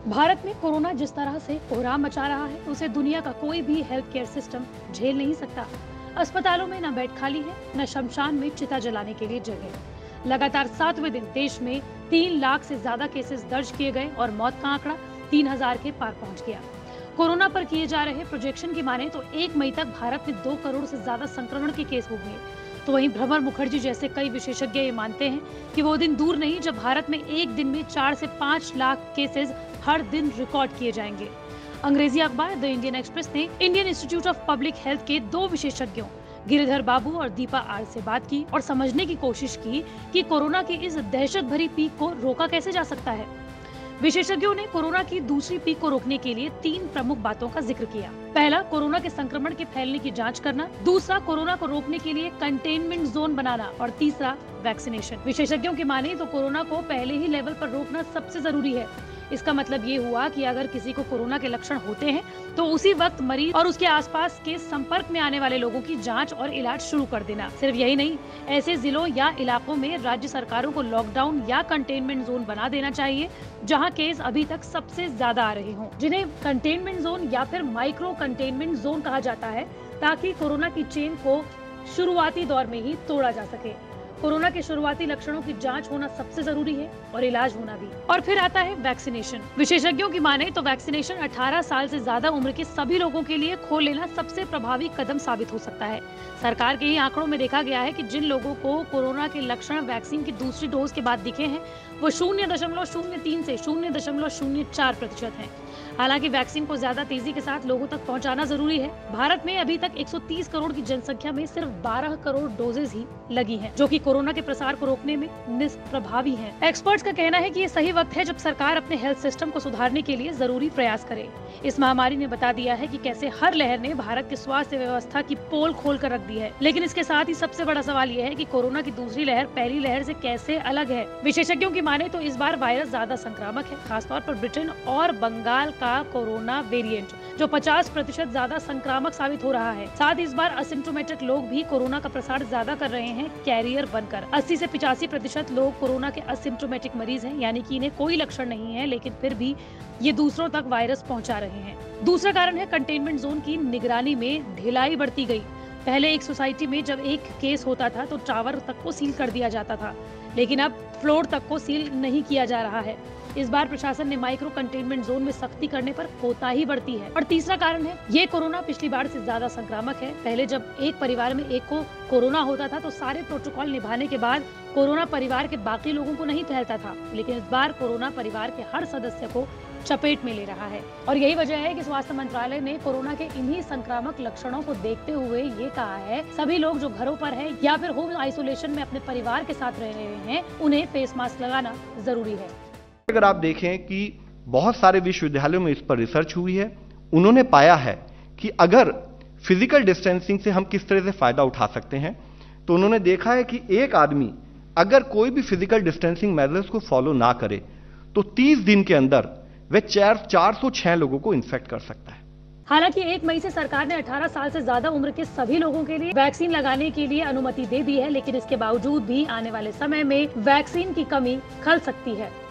भारत में कोरोना जिस तरह से कोहराम मचा रहा है उसे दुनिया का कोई भी हेल्थ केयर सिस्टम झेल नहीं सकता। अस्पतालों में न बेड खाली है, न शमशान में चिता जलाने के लिए जगह। लगातार 7वें दिन देश में 3 लाख से ज्यादा केसेस दर्ज किए गए और मौत का आंकड़ा 3000 के पार पहुंच गया। कोरोना पर किए जा रहे प्रोजेक्शन की माने तो 1 मई तक भारत में 2 करोड़ से ज्यादा संक्रमण के केस होंगे। तो वहीं भ्रमर मुखर्जी जैसे कई विशेषज्ञ ये मानते हैं कि वो दिन दूर नहीं जब भारत में एक दिन में 4 से 5 लाख केसेस हर दिन रिकॉर्ड किए जाएंगे। अंग्रेजी अखबार द इंडियन एक्सप्रेस ने Indian Institute of Public Health के 2 विशेषज्ञों गिरिधर बाबू और दीपा आर से बात की और समझने की कोशिश की कि कोरोना की इस दहशत भरी पीक को रोका कैसे जा सकता है। विशेषज्ञों ने कोरोना की दूसरी पीक को रोकने के लिए 3 प्रमुख बातों का जिक्र किया। पहला, कोरोना के संक्रमण के फैलने की जांच करना। दूसरा, कोरोना को रोकने के लिए कंटेनमेंट जोन बनाना। और तीसरा, वैक्सीनेशन। विशेषज्ञों की माने तो कोरोना को पहले ही लेवल पर रोकना सबसे जरूरी है। इसका मतलब ये हुआ कि अगर किसी को कोरोना के लक्षण होते हैं तो उसी वक्त मरीज और उसके आसपास के संपर्क में आने वाले लोगों की जांच और इलाज शुरू कर देना। सिर्फ यही नहीं, ऐसे जिलों या इलाकों में राज्य सरकारों को लॉकडाउन या कंटेनमेंट जोन बना देना चाहिए जहां केस अभी तक सबसे ज्यादा आ रहे हों, जिन्हें कंटेनमेंट जोन या फिर माइक्रो कंटेनमेंट जोन कहा जाता है, ताकि कोरोना की चेन को शुरुआती दौर में ही तोड़ा जा सके। कोरोना के शुरुआती लक्षणों की जांच होना सबसे जरूरी है और इलाज होना भी। और फिर आता है वैक्सीनेशन। विशेषज्ञों की माने तो वैक्सीनेशन 18 साल से ज्यादा उम्र के सभी लोगों के लिए खोल लेना सबसे प्रभावी कदम साबित हो सकता है। सरकार के ही आंकड़ों में देखा गया है कि जिन लोगों को कोरोना के लक्षण वैक्सीन की दूसरी डोज के बाद दिखे हैं वो 0.03 से 0.04% हैं। हालांकि वैक्सीन को ज्यादा तेजी के साथ लोगों तक पहुंचाना जरूरी है। भारत में अभी तक 130 करोड़ की जनसंख्या में सिर्फ 12 करोड़ डोजेज ही लगी हैं, जो कि कोरोना के प्रसार को रोकने में निष्प्रभावी हैं। एक्सपर्ट्स का कहना है कि ये सही वक्त है जब सरकार अपने हेल्थ सिस्टम को सुधारने के लिए जरूरी प्रयास करे। इस महामारी ने बता दिया है कि कैसे हर लहर ने भारत की स्वास्थ्य व्यवस्था की पोल खोल कर रख दी है। लेकिन इसके साथ ही सबसे बड़ा सवाल ये है कि कोरोना की दूसरी लहर पहली लहर से कैसे अलग है। विशेषज्ञों की माने तो इस बार वायरस ज्यादा संक्रामक है, खासतौर पर ब्रिटेन और बंगाल का कोरोना वेरिएंट जो 50% ज्यादा संक्रामक साबित हो रहा है। साथ ही इस बार असिम्प्टोमेटिक लोग भी कोरोना का प्रसार ज्यादा कर रहे हैं कैरियर बनकर। 80 से 85% लोग कोरोना के असिम्प्टोमेटिक मरीज हैं, यानी कि इन्हें कोई लक्षण नहीं है लेकिन फिर भी ये दूसरों तक वायरस पहुंचा रहे हैं। दूसरा कारण है कंटेनमेंट जोन की निगरानी में ढिलाई बढ़ती गई। पहले एक सोसाइटी में जब एक केस होता था तो टावर तक को सील कर दिया जाता था, लेकिन अब फ्लोर तक को सील नहीं किया जा रहा है। इस बार प्रशासन ने माइक्रो कंटेनमेंट जोन में सख्ती करने पर कोताही बरती है। और तीसरा कारण है, ये कोरोना पिछली बार से ज्यादा संक्रामक है। पहले जब एक परिवार में एक को कोरोना होता था तो सारे प्रोटोकॉल निभाने के बाद कोरोना परिवार के बाकी लोगों को नहीं फैलता था, लेकिन इस बार कोरोना परिवार के हर सदस्य को चपेट में ले रहा है। और यही वजह है कि स्वास्थ्य मंत्रालय ने कोरोना के इन्हीं संक्रामक लक्षणों को देखते हुए ये कहा है, सभी लोग जो घरों पर हैं या फिर होम आइसोलेशन में अपने परिवार के साथ रह रहे हैं, उन्हें फेस मास्क लगाना जरूरी है। अगर आप देखें कि बहुत सारे विश्वविद्यालयों में इस पर रिसर्च हुई है, उन्होंने पाया है कि अगर फिजिकल डिस्टेंसिंग से हम किस तरह से फायदा उठा सकते हैं, तो उन्होंने देखा है कि एक आदमी अगर कोई भी फिजिकल डिस्टेंसिंग मेजर्स को फॉलो ना करे तो 30 दिन के अंदर वह 406 लोगों को इन्फेक्ट कर सकता है। हालांकि 1 मई से सरकार ने 18 साल से ज्यादा उम्र के सभी लोगों के लिए वैक्सीन लगाने के लिए अनुमति दे दी है, लेकिन इसके बावजूद भी आने वाले समय में वैक्सीन की कमी खल सकती है।